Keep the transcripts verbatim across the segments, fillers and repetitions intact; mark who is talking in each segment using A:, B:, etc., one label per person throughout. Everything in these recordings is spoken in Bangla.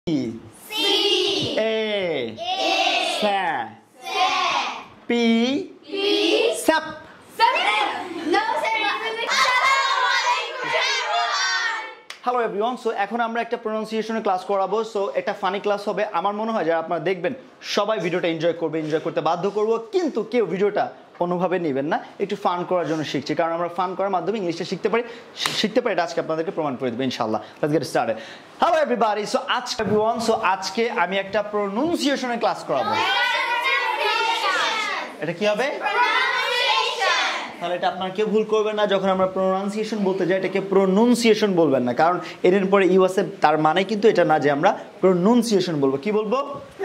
A: C
B: A Sa P
A: P
B: Sap
A: No sir
B: hello everyone so এখন আমরা একটা প্রোনাউন্সিয়েশনের ক্লাস করাবো সো এটা ফানি ক্লাস হবে আমার মনে হয় যারা আপনারা দেখবেন সবাই ভিডিওটা এনজয় করবে এনজয় করতে বাধ্য করব কিন্তু কেউ ভিডিওটা কোনোভাবে নেবেন না একটু ফান করার জন্য শিখছি কারণ আমরা ফান করার মাধ্যমে ইংলিশটা শিখতে পারি শিখতে পারি এটা আজকে আপনাদেরকে প্রমাণ করে দেব ইনশাআল্লাহ let's get started hello everybody so আজকে এভরিওয়ান সো আজকে আমি একটা প্রোনাউন্সিয়েশনের ক্লাস করাবো এটা কি হবে তাহলে এটা আপনারা কেউ ভুল করবেন না যখন আমরা প্রোনাউন্সিয়েশন বলতে যাই এটাকে প্রোনাউন্সিয়েশন বলবেন না কারণ এর পরে ইউ আছে তার মানে কিন্তু এটা না যে আমরা প্রোনাউন্সিয়েশন বলবো কি বলবো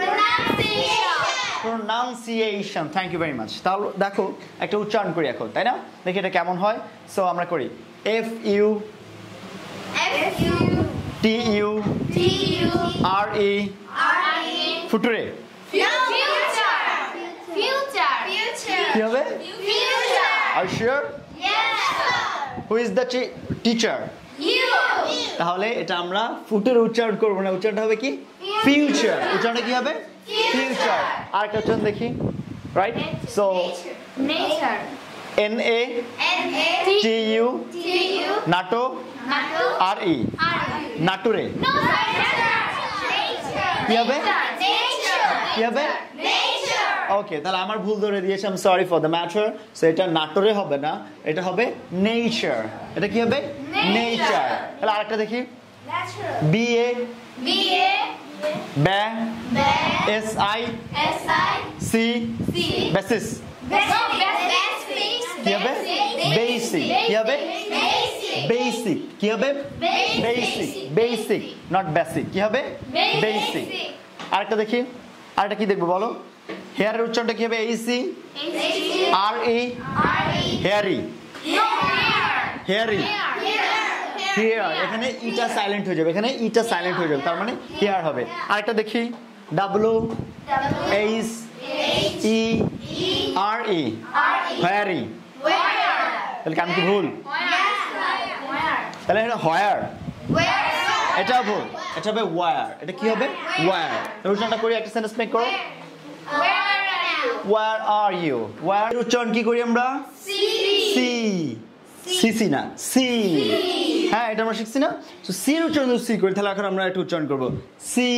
B: pronunciation thank you very much তাহলে দেখো একটা উচ্চারণ করি এখন তাই না দেখি এটা কেমন হয় সো আমরা করি F U
A: F U
B: T U
A: T U
B: R E
A: R E
B: ফুটরে
A: Future Future Future
B: কি হবে
A: Future
B: are you sure
A: Yes
B: who is the teacher
A: You
B: তাহলে এটা আমরা ফুটের উচ্চারণ করব না উচ্চারণটা হবে কি ফিউচার উচ্চারণটা কি হবে ফিউচার আর একটা উচ্চারণ দেখি right so
A: Nature
B: N A
A: N A
B: T U
A: T U
B: নাটো
A: Natu
B: R E
A: R E
B: নাটুরে
A: No sir Nature
B: কি হবে
A: Nature
B: কি হবে
A: Nature
B: ওকে তাহলে আমার ভুল ধরে দিয়েছি I am sorry for the matter so এটা নাটোরে হবে না এটা হবে নেচার এটা কি হবে নেচার তাহলে আরেকটা দেখি
A: Natural
B: B A
A: B A
B: ব্যা
A: Bear
B: S I
A: S I
B: C
A: C
B: basic
A: Basic
B: কি হবে বেসিক কি হবে বেসিক কি হবে বেসিক বেসিক নট বেসিক কি হবে বেসিক আরেকটা দেখি আরেকটা কি দেখবো বলো হেয়ারের উচ্চারণটা কি হবে এইসি আর ই হেয়ারি হেয়ারি হেয়ার এখানে ইটা সাইলেন্ট হয়ে যাবে এখানে ইটা সাইলেন্ট হয়ে যাবে তার মানে হেয়ার হবে আরেকটা দেখি W H E R E হেয়ারি তাহলে কেমন কি ভুল তাহলে এটা হোয়ার এটা ভুল এটা হবে ওয়ার এটা কি হবে ওয়ার উচ্চারণটা করি একটা সেন্টেন্স মেক করো Where are you? Where উচ্চারণ কি করি আমরা সি সি সি না সি হ্যাঁ এটা আমরা শিখছি না তো সি এর উচ্চারণ সি করি তাহলে এখন আমরা একটু উচ্চারণ করব সি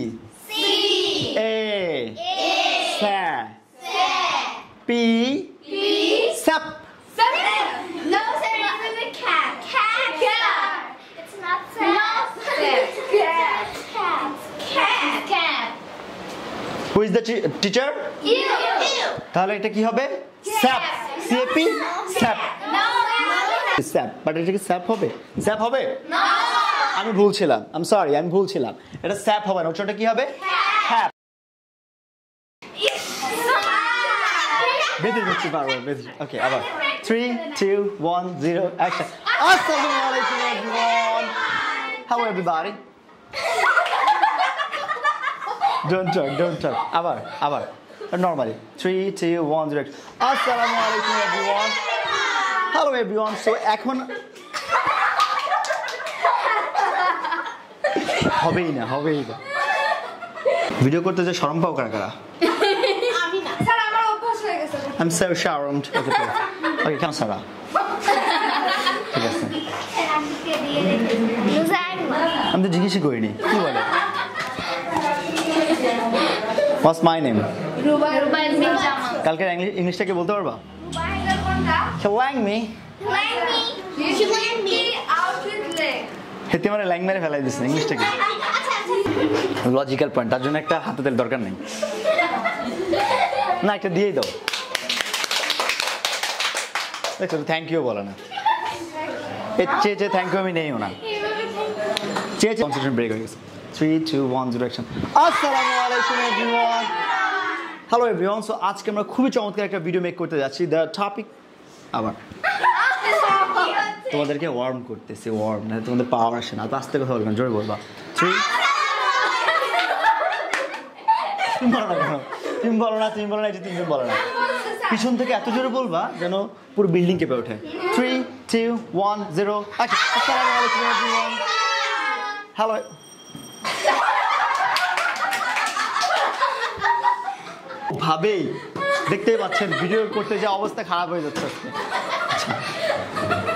B: এ সা পি সাপ
A: No sir it's in the cat cat cat It's not sir No sir Cat Cat Cat Cat
B: Who is the teacher?
A: You
B: তাহলে এটা কি হবে sap C A P sap
A: No
B: sap but এটা কি স্যাপ হবে স্যাপ হবে
A: No
B: আমি ভুল ছিলাম আই এম সরি আমি ভুল ছিলাম এটা স্যাপ হবে না উচ্চারণটা কি হবে হ্যাপ বেঁধে দিচ্ছি পারবো বেঁধে ওকে আবার three two one zero action আসসালামু আলাইকুম everyone hello everybody don't talk don't talk আবার আবার normally three two one zero আসসালামু আলাইকুম এভরিওয়ান হ্যালো এভরিওয়ান সো এখন হবেই না হবেই না ভিডিও করতে যে শরম পাও কারা কারা
A: আমি না স্যার আমার অভ্যাস হয়ে গেছে
B: I'm so charmed. Okay, okay, come Sarah. ঠিক আছে আমি তো জিজ্ঞেসই করিনি কি বলে What's my name?
A: Ruba Ruba is জামা
B: কালকে ইংলিশটাকে বলতে পারবা
A: রুবা কোনটা
B: Lang me.
A: Lang me You should lang me out with leg
B: হেতে মানে ল্যাং মেরে ফেলাই দিছে ইংলিশটাকে লজিক্যাল পয়েন্ট তার জন্য একটা হাতে তেল দরকার নেই না একটা দিয়েই দাও দেখো থ্যাংক ইউ বলে না এ চে চে থ্যাংক ইউ আমি নেইও না চে চে কনসেন্ট্রেশন ব্রেক হয়ে গেছে three two one zero action আসসালামু আলাইকুম এভরিওয়ান হ্যালো এভরিওয়ান সো আজকে আমরা খুবই চমৎকার একটা ভিডিও মেক করতে যাচ্ছি দ্য টপিক আবার তোমাদেরকে ওয়ার্ম করতেছি ওয়ার্ম না তোমাদের পাওয়ার আসে না তো আস্তে কথা বলবেন জোরে বলবা থ্রি তুমি বলো না কেন তুমি বলো না তুমি বলো না এই যে তুমি বলো না পিছন থেকে এত জোরে বলবা যেন পুরো বিল্ডিং কেঁপে ওঠে থ্রি টু ওয়ান জিরো আসসালামু আলাইকুম এভরিওয়ান হ্যালো কোনোভাবেই দেখতেই পাচ্ছেন ভিডিও করতে যে অবস্থা খারাপ হয়ে যাচ্ছে আজকে। আচ্ছা